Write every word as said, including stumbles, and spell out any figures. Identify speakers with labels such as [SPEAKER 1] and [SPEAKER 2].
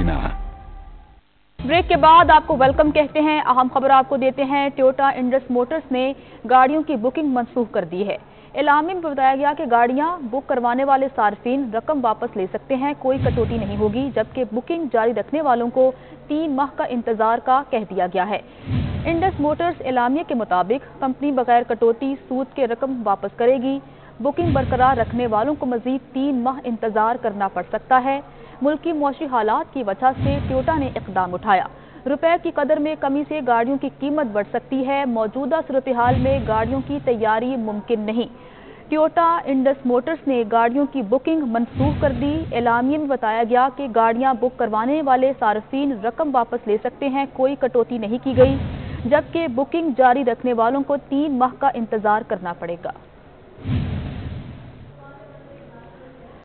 [SPEAKER 1] लेना।
[SPEAKER 2] ब्रेक के बाद आपको वेलकम कहते हैं। अहम खबर आपको देते हैं। टोयोटा इंडस मोटर्स ने गाड़ियों की बुकिंग मनसूख कर दी है। एलामी में बताया गया कि गाड़ियां बुक करवाने वाले सार्फिन रकम वापस ले सकते हैं, कोई कटौती नहीं होगी, जबकि बुकिंग जारी रखने वालों को तीन माह का इंतजार का कह दिया गया है। इंडस मोटर्स एलामिया के मुताबिक कंपनी बगैर कटौती सूद के रकम वापस करेगी। बुकिंग बरकरार रखने वालों को मजीद तीन माह इंतजार करना पड़ सकता है। मुल्की मौशी हालात की वजह से टोयोटा ने इकदाम उठाया। रुपए की कदर में कमी से गाड़ियों की कीमत बढ़ सकती है। मौजूदा सूरत हाल में गाड़ियों की तैयारी मुमकिन नहीं। टोयोटा इंडस मोटर्स ने गाड़ियों की बुकिंग मनसूख कर दी। एलामिया में बताया गया कि गाड़ियां बुक करवाने वाले सार्फिन रकम वापस ले सकते हैं, कोई कटौती नहीं की गई, जबकि बुकिंग जारी रखने वालों को तीन माह का इंतजार करना पड़ेगा।